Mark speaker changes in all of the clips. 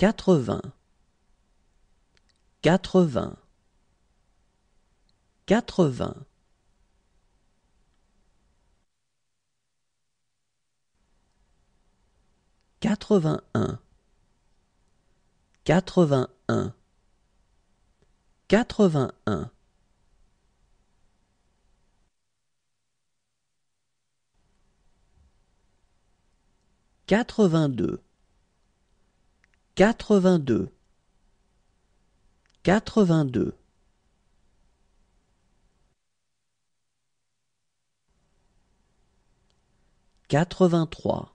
Speaker 1: 80, 80, 80, 81, 81, 81, 82, 82, 82, 83,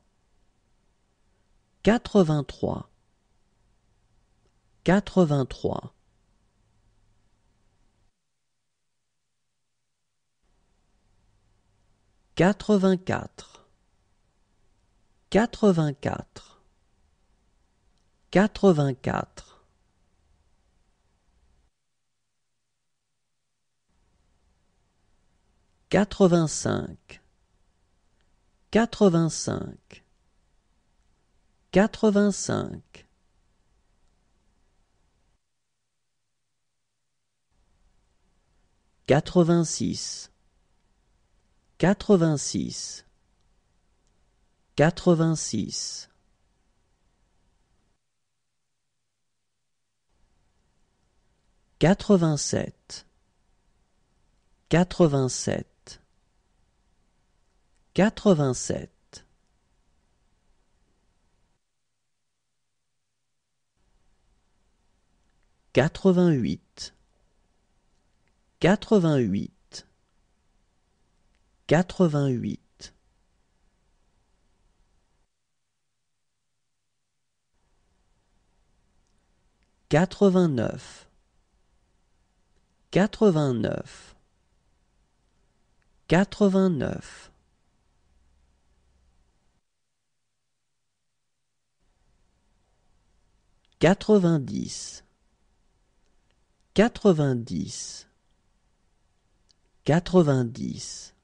Speaker 1: 83, 83, 84, 84, 84, 85, 85, 85, 86, 86, 86, 87, 87, 87, 88, 88, 88, 89, 89, 89, 90, 90, 90,